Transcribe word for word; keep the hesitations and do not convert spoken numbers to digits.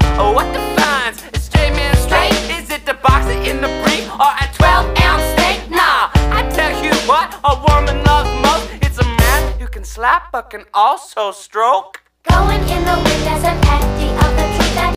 Oh, what defines a straight man straight? Is it the boxer in the brief or a twelve ounce steak? Nah, I tell you what a woman loves most. It's a man who can slap but can also stroke. Going in the wind as an Eddie of the truth that